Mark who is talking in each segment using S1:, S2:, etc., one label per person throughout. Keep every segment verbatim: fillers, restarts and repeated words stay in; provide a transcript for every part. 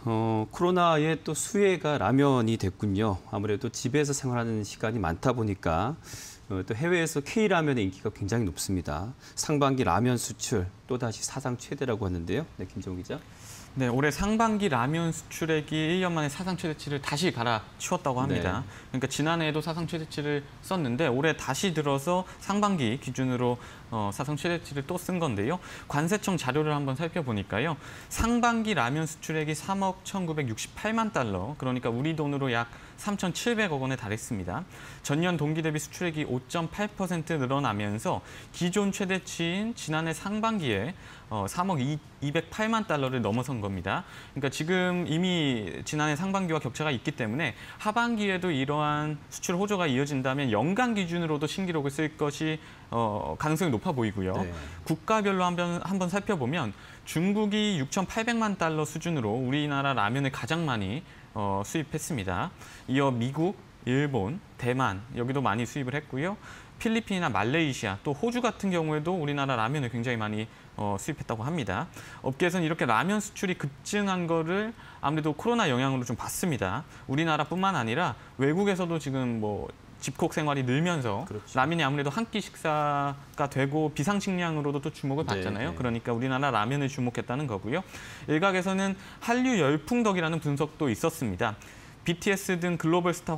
S1: 어, 코로나의 또 수혜가 라면이 됐군요. 아무래도 집에서 생활하는 시간이 많다 보니까 어, 또 해외에서 K라면의 인기가 굉장히 높습니다. 상반기 라면 수출 또다시 사상 최대라고 하는데요. 네, 김정우 기자.
S2: 네, 올해 상반기 라면 수출액이 일 년 만에 사상 최대치를 다시 갈아치웠다고 합니다. 네. 그러니까 지난해에도 사상 최대치를 썼는데 올해 다시 들어서 상반기 기준으로 어, 사상 최대치를 또 쓴 건데요. 관세청 자료를 한번 살펴보니까요. 상반기 라면 수출액이 삼억 천구백육십팔만 달러, 그러니까 우리 돈으로 약 삼천칠백억 원에 달했습니다. 전년 동기 대비 수출액이 오 점 팔 퍼센트 늘어나면서 기존 최대치인 지난해 상반기에 어, 삼억 이백팔만 달러를 넘어선 겁니다. 그러니까 지금 이미 지난해 상반기와 격차가 있기 때문에 하반기에도 이러한 수출 호조가 이어진다면 연간 기준으로도 신기록을 쓸 것이 어, 가능성이 높아 보이고요. 네. 국가별로 한번, 한번 살펴보면 중국이 육천팔백만 달러 수준으로 우리나라 라면을 가장 많이 어, 수입했습니다. 이어 미국, 일본, 대만 여기도 많이 수입을 했고요. 필리핀이나 말레이시아, 또 호주 같은 경우에도 우리나라 라면을 굉장히 많이 어, 수입했다고 합니다. 업계에서는 이렇게 라면 수출이 급증한 거를 아무래도 코로나 영향으로 좀 봤습니다. 우리나라뿐만 아니라 외국에서도 지금 뭐 집콕 생활이 늘면서 그렇죠. 라면이 아무래도 한 끼 식사가 되고 비상식량으로도 또 주목을 받잖아요. 네, 네. 그러니까 우리나라 라면을 주목했다는 거고요. 일각에서는 한류 열풍덕이라는 분석도 있었습니다. 비티에스 등 글로벌 스타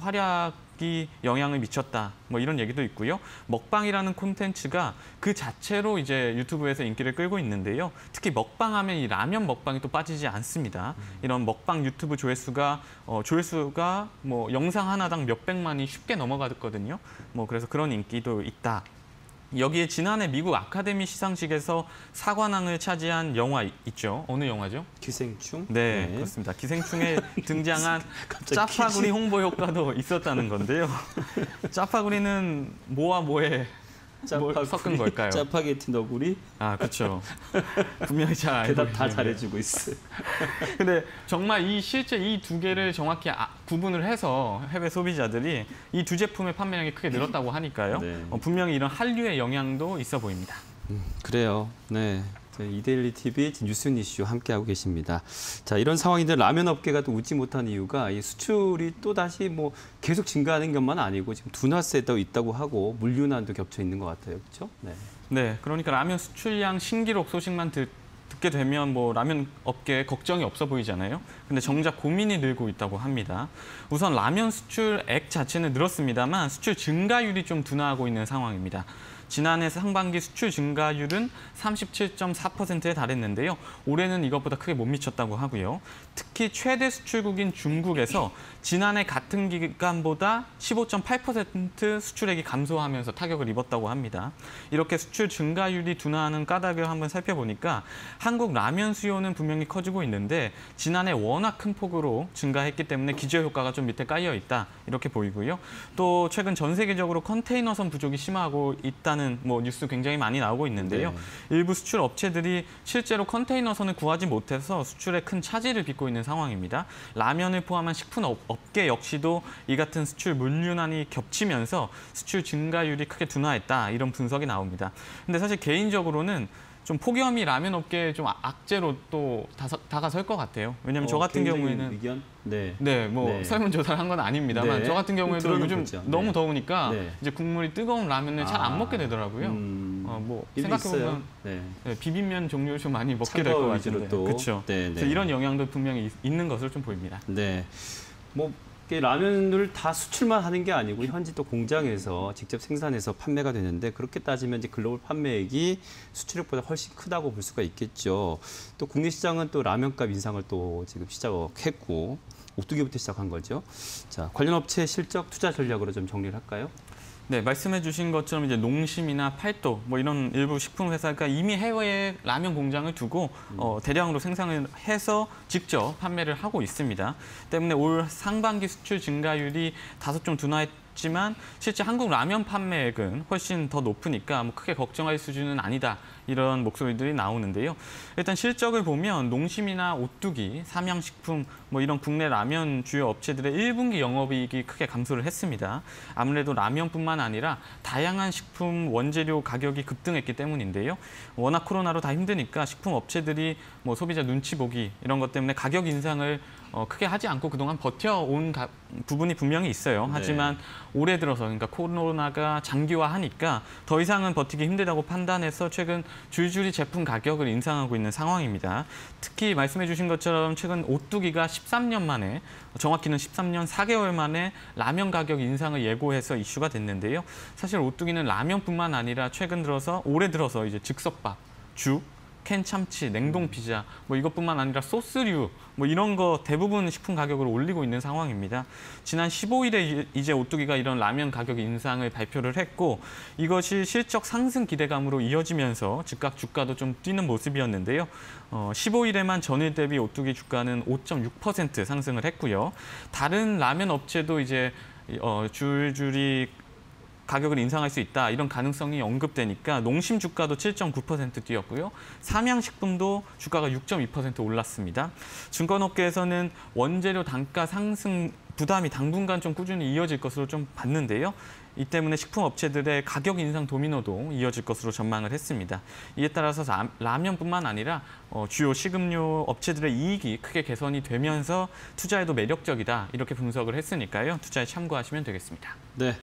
S2: 활약이 영향을 미쳤다. 뭐 이런 얘기도 있고요. 먹방이라는 콘텐츠가 그 자체로 이제 유튜브에서 인기를 끌고 있는데요. 특히 먹방하면 이 라면 먹방이 또 빠지지 않습니다. 이런 먹방 유튜브 조회수가 어, 조회수가 뭐 영상 하나당 몇백만이 쉽게 넘어가거든요. 뭐 그래서 그런 인기도 있다. 여기에 지난해 미국 아카데미 시상식에서 사관왕을 차지한 영화 있죠. 어느 영화죠?
S1: 기생충?
S2: 네, 네. 그렇습니다. 기생충에 등장한 짜파구리 홍보 효과도 있었다는 건데요. 짜파구리는 뭐와 뭐에 뭘 섞은 걸까요?
S1: 짜파게티 너구리?
S2: 아, 그렇죠. 분명히 잘 알고
S1: 대답 다 잘해주고 있어요.
S2: 근데 정말 이 실제 이 두 개를 정확히 아, 구분을 해서 해외 소비자들이 이 두 제품의 판매량이 크게 늘었다고 하니까요. 네. 어, 분명히 이런 한류의 영향도 있어 보입니다.
S1: 음, 그래요. 네. 이데일리 티비 뉴스는 이슈 함께하고 계십니다. 자, 이런 상황인데 라면 업계가 또 웃지 못한 이유가 이 수출이 또 다시 뭐 계속 증가하는 것만 아니고 지금 둔화세도 있다고 하고 물류난도 겹쳐 있는 것 같아요. 그렇죠? 네.
S2: 네, 그러니까 라면 수출량 신기록 소식만 듣, 듣게 되면 뭐 라면 업계에 걱정이 없어 보이잖아요. 근데 정작 고민이 늘고 있다고 합니다. 우선 라면 수출액 자체는 늘었습니다만 수출 증가율이 좀 둔화하고 있는 상황입니다. 지난해 상반기 수출 증가율은 삼십칠 점 사 퍼센트에 달했는데요. 올해는 이것보다 크게 못 미쳤다고 하고요. 특히 최대 수출국인 중국에서 지난해 같은 기간보다 십오 점 팔 퍼센트 수출액이 감소하면서 타격을 입었다고 합니다. 이렇게 수출 증가율이 둔화하는 까닭을 한번 살펴보니까 한국 라면 수요는 분명히 커지고 있는데 지난해 워낙 큰 폭으로 증가했기 때문에 기저효과가 좀 밑에 깔려 있다 이렇게 보이고요. 또 최근 전 세계적으로 컨테이너선 부족이 심화하고 있다는 뭐 뉴스 굉장히 많이 나오고 있는데요. 네. 일부 수출 업체들이 실제로 컨테이너선을 구하지 못해서 수출에 큰 차질을 빚고 있는 상황입니다. 라면을 포함한 식품 업계 역시도 이 같은 수출 물류난이 겹치면서 수출 증가율이 크게 둔화했다 이런 분석이 나옵니다. 근데 사실 개인적으로는 좀 폭염이 라면 업계에 좀 악재로 또 다가설 것 같아요. 왜냐하면 어, 저 같은 경우에는
S1: 의견? 네,
S2: 네, 뭐
S1: 네.
S2: 설문조사를 한 건 아닙니다만
S1: 네.
S2: 저 같은 경우에도 요즘
S1: 보죠.
S2: 너무
S1: 네.
S2: 더우니까
S1: 네.
S2: 이제 국물이 뜨거운 라면을 아, 잘 안 먹게 되더라고요.
S1: 음,
S2: 어, 뭐 생각해보면
S1: 네.
S2: 네, 비빔면 종류를 좀 많이 먹게 될 것 같은데, 그렇죠.
S1: 네, 네.
S2: 그래서 이런 영향도 분명히 있는 것으로 좀 보입니다.
S1: 네, 뭐. 라면을 다 수출만 하는 게 아니고 현지 또 공장에서 직접 생산해서 판매가 되는데 그렇게 따지면 이제 글로벌 판매액이 수출액보다 훨씬 크다고 볼 수가 있겠죠. 또 국내 시장은 또 라면값 인상을 또 지금 시작했고 오뚜기부터 시작한 거죠. 자, 관련 업체 실적 투자 전략으로 좀 정리를 할까요?
S2: 네, 말씀해 주신 것처럼 이제 농심이나 팔도 뭐 이런 일부 식품 회사가 이미 해외에 라면 공장을 두고 음. 어, 대량으로 생산을 해서 직접 판매를 하고 있습니다. 때문에 올 상반기 수출 증가율이 다소 좀 둔화했 높지만 실제 한국 라면 판매액은 훨씬 더 높으니까 뭐 크게 걱정할 수준은 아니다. 이런 목소리들이 나오는데요. 일단 실적을 보면 농심이나 오뚜기, 삼양식품 뭐 이런 국내 라면 주요 업체들의 일 분기 영업이익이 크게 감소를 했습니다. 아무래도 라면뿐만 아니라 다양한 식품 원재료 가격이 급등했기 때문인데요. 워낙 코로나로 다 힘드니까 식품 업체들이 뭐 소비자 눈치 보기 이런 것 때문에 가격 인상을 어, 크게 하지 않고 그동안 버텨온 가, 부분이 분명히 있어요. 하지만
S1: 네.
S2: 올해 들어서 그러니까 코로나가 장기화하니까 더 이상은 버티기 힘들다고 판단해서 최근 줄줄이 제품 가격을 인상하고 있는 상황입니다. 특히 말씀해 주신 것처럼 최근 오뚜기가 십삼 년 만에, 정확히는 십삼 년 사 개월 만에 라면 가격 인상을 예고해서 이슈가 됐는데요. 사실 오뚜기는 라면뿐만 아니라 최근 들어서 올해 들어서 이제 즉석밥, 죽, 캔 참치, 냉동 피자, 뭐 이것뿐만 아니라 소스류, 뭐 이런 거 대부분 식품 가격을 올리고 있는 상황입니다. 지난 십오 일에 이제 오뚜기가 이런 라면 가격 인상을 발표를 했고 이것이 실적 상승 기대감으로 이어지면서 즉각 주가도 좀 뛰는 모습이었는데요. 어, 십오 일에만 전일 대비 오뚜기 주가는 오 점 육 퍼센트 상승을 했고요. 다른 라면 업체도 이제 어, 줄줄이 가격을 인상할 수 있다 이런 가능성이 언급되니까 농심 주가도 칠 점 구 퍼센트 뛰었고요. 삼양식품도 주가가 육 점 이 퍼센트 올랐습니다. 증권업계에서는 원재료 단가 상승 부담이 당분간 좀 꾸준히 이어질 것으로 좀 봤는데요. 이 때문에 식품 업체들의 가격 인상 도미노도 이어질 것으로 전망을 했습니다. 이에 따라서 라, 라면뿐만 아니라 어, 주요 식음료 업체들의 이익이 크게 개선이 되면서 투자에도 매력적이다 이렇게 분석을 했으니까요. 투자에 참고하시면 되겠습니다.
S1: 네,